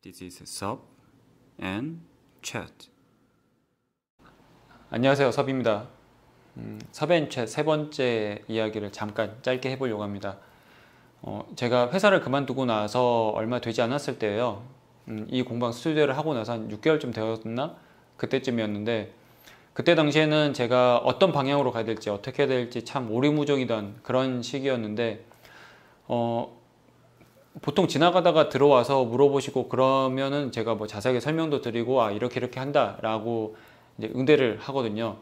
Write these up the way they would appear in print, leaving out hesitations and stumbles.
This is Sub and Chat. 안녕하세요, 섭입니다. 섭앤챗 세 번째 이야기를 잠깐 짧게 해보려고 합니다. 제가 회사를 그만두고 나서 얼마 되지 않았을 때예요. 이 공방 스튜디오를 하고 나서 한 6개월쯤 되었나? 그때쯤이었는데, 그때 당시에는 제가 어떤 방향으로 가야 될지 어떻게 해야 될지 참 오리무중이던 그런 시기였는데, 보통 지나가다가 들어와서 물어보시고 그러면은 제가 뭐 자세하게 설명도 드리고 이렇게 한다 라고 이제 응대를 하거든요.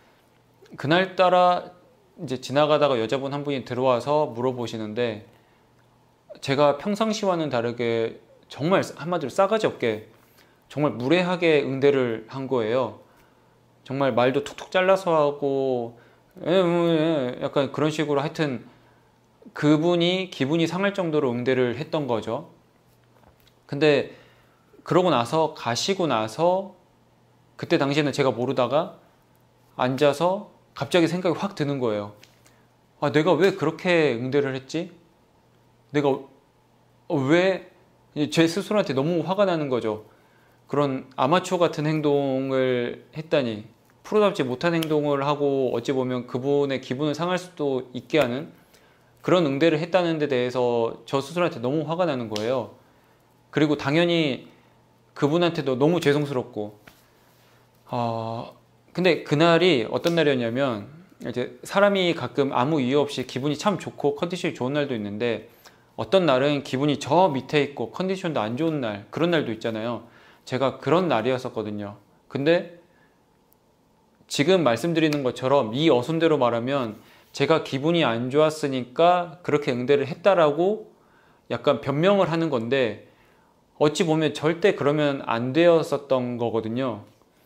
그날따라 이제 지나가다가 여자분 한 분이 들어와서 물어보시는데, 제가 평상시와는 다르게 정말 한마디로 싸가지 없게 정말 무례하게 응대를 한 거예요. 정말 말도 툭툭 잘라서 하고 약간 그런 식으로, 하여튼 그분이 기분이 상할 정도로 응대를 했던 거죠. 근데 그러고 나서 가시고 나서 그때 당시에는 제가 모르다가 앉아서 갑자기 생각이 확 드는 거예요. 내가 왜 그렇게 응대를 했지? 내가 왜, 제 스스로한테 너무 화가 나는 거죠. 그런 아마추어 같은 행동을 했다니, 프로답지 못한 행동을 하고 어찌 보면 그분의 기분을 상할 수도 있게 하는 그런 응대를 했다는 데 대해서 저 스스로한테 너무 화가 나는 거예요. 그리고 당연히 그분한테도 너무 죄송스럽고, 근데 그날이 어떤 날이었냐면, 이제 사람이 가끔 아무 이유 없이 기분이 참 좋고 컨디션이 좋은 날도 있는데, 어떤 날은 기분이 저 밑에 있고 컨디션도 안 좋은 날, 그런 날도 있잖아요. 제가 그런 날이었었거든요. 근데 지금 말씀드리는 것처럼 이 어순대로 말하면 제가 기분이 안 좋았으니까 그렇게 응대를 했다라고 약간 변명을 하는 건데, 어찌 보면 절대 그러면 안 되었었던 거거든요.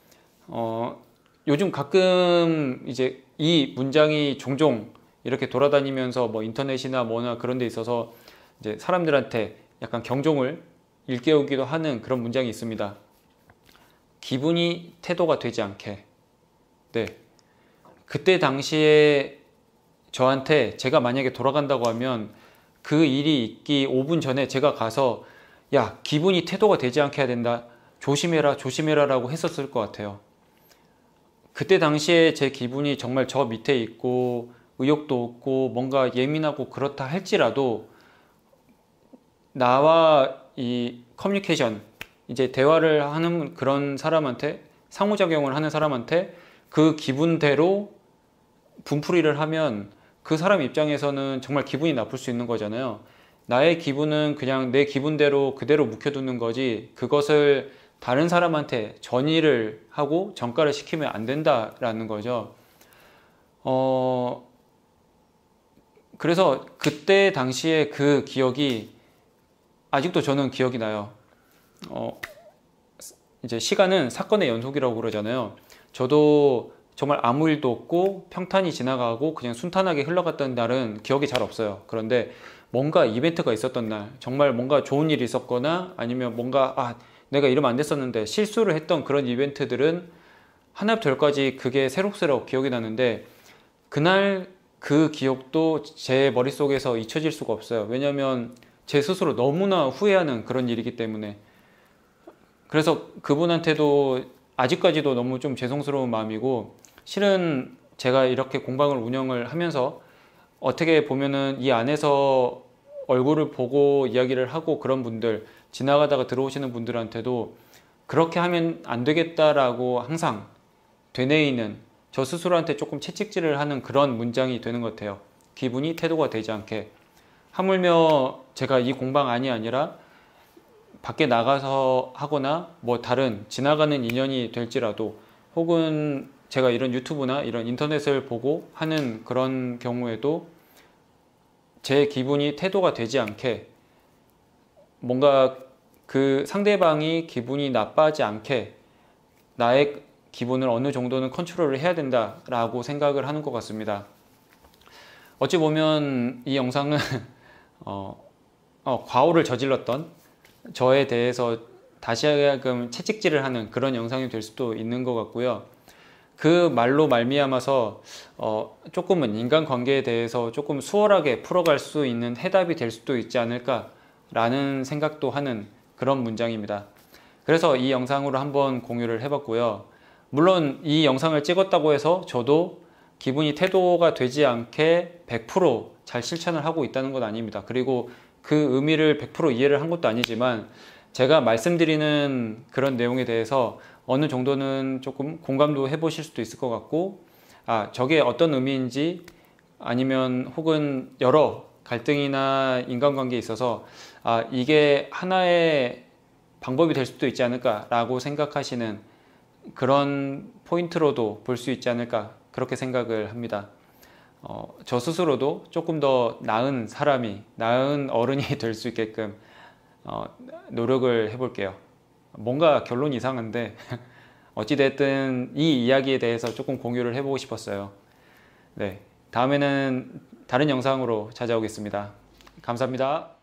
요즘 가끔 이제 이 문장이 종종 이렇게 돌아다니면서 뭐 인터넷이나 뭐나 그런 데 있어서 이제 사람들한테 약간 경종을 일깨우기도 하는 그런 문장이 있습니다. 기분이 태도가 되지 않게. 네. 그때 당시에 저한테 제가 만약에 돌아간다고 하면 그 일이 있기 5분 전에 제가 가서, 야, 기분이 태도가 되지 않게 해야 된다, 조심해라 조심해라 라고 했었을 것 같아요. 그때 당시에 제 기분이 정말 저 밑에 있고 의욕도 없고 뭔가 예민하고 그렇다 할지라도, 나와 이 커뮤니케이션, 이제 대화를 하는 그런 사람한테, 상호작용을 하는 사람한테 그 기분대로 분풀이를 하면 그 사람 입장에서는 정말 기분이 나쁠 수 있는 거잖아요. 나의 기분은 그냥 내 기분대로 그대로 묵혀두는 거지, 그것을 다른 사람한테 전이를 하고 전가를 시키면 안 된다라는 거죠. 그래서 그때 당시에 그 기억이 아직도 저는 기억이 나요. 이제 시간은 사건의 연속이라고 그러잖아요. 저도 정말 아무 일도 없고 평탄히 지나가고 그냥 순탄하게 흘러갔던 날은 기억이 잘 없어요. 그런데 뭔가 이벤트가 있었던 날, 정말 뭔가 좋은 일이 있었거나 아니면 뭔가 내가 이러면 안 됐었는데 실수를 했던 그런 이벤트들은 하나부터 열까지 그게 새록새록 기억이 나는데, 그날 그 기억도 제 머릿속에서 잊혀질 수가 없어요. 왜냐하면 제 스스로 너무나 후회하는 그런 일이기 때문에. 그래서 그분한테도 아직까지도 너무 좀 죄송스러운 마음이고, 실은 제가 이렇게 공방을 운영을 하면서 어떻게 보면은 이 안에서 얼굴을 보고 이야기를 하고 그런 분들, 지나가다가 들어오시는 분들한테도 그렇게 하면 안 되겠다라고 항상 되뇌이는, 저 스스로한테 조금 채찍질을 하는 그런 문장이 되는 것 같아요. 기분이 태도가 되지 않게. 하물며 제가 이 공방안이 아니라 밖에 나가서 하거나 뭐 다른 지나가는 인연이 될지라도, 혹은 제가 이런 유튜브나 이런 인터넷을 보고 하는 그런 경우에도 제 기분이 태도가 되지 않게, 뭔가 그 상대방이 기분이 나빠하지 않게 나의 기분을 어느 정도는 컨트롤을 해야 된다라고 생각을 하는 것 같습니다. 어찌 보면 이 영상은 과오를 저질렀던 저에 대해서 다시 하여금 채찍질을 하는 그런 영상이 될 수도 있는 것 같고요. 그 말로 말미암아서 조금은 인간관계에 대해서 조금 수월하게 풀어갈 수 있는 해답이 될 수도 있지 않을까라는 생각도 하는 그런 문장입니다. 그래서 이 영상으로 한번 공유를 해봤고요. 물론 이 영상을 찍었다고 해서 저도 기분이 태도가 되지 않게 100% 잘 실천을 하고 있다는 건 아닙니다. 그리고 그 의미를 100% 이해를 한 것도 아니지만 제가 말씀드리는 그런 내용에 대해서 어느 정도는 조금 공감도 해보실 수도 있을 것 같고, 저게 어떤 의미인지, 아니면 혹은 여러 갈등이나 인간관계에 있어서 이게 하나의 방법이 될 수도 있지 않을까라고 생각하시는 그런 포인트로도 볼 수 있지 않을까, 그렇게 생각을 합니다. 저 스스로도 조금 더 나은 사람이, 나은 어른이 될 수 있게끔 노력을 해볼게요. 뭔가 결론이 이상한데 어찌됐든 이 이야기에 대해서 조금 공유를 해보고 싶었어요. 네, 다음에는 다른 영상으로 찾아오겠습니다. 감사합니다.